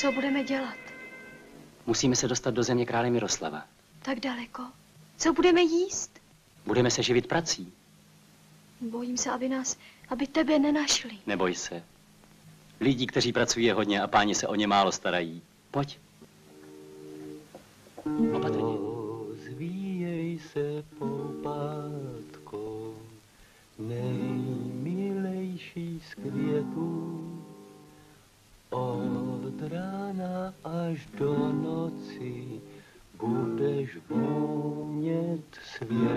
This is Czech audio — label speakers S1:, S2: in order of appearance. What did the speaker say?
S1: Co budeme dělat?
S2: Musíme se dostat do země krále Miroslava.
S1: Tak daleko. Co budeme jíst?
S2: Budeme se živit prací.
S1: Bojím se, aby tebe nenašli.
S2: Neboj se. Lidí, kteří pracují, je hodně a páni se o ně málo starají. Pojď. Opatrně.
S3: Zvíjej se, poupátko, nejmilejší z květů. Od rána až do noci budeš vonět svět.